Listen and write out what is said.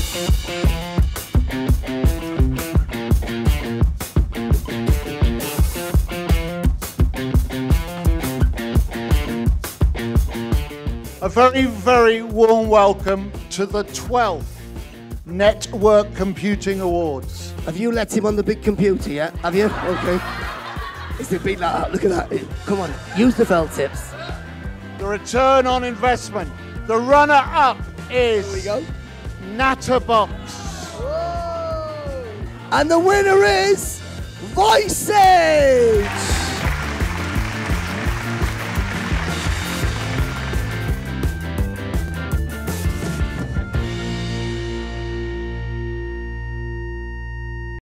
A very, very warm welcome to the 12th Network Computing Awards. Have you let him on the big computer yet? Have you? Okay. It's a bit like that. Look at that. Come on, use the felt tips. The return on investment. The runner-up is Here we go. Natterbox. And the winner is VoiceSage.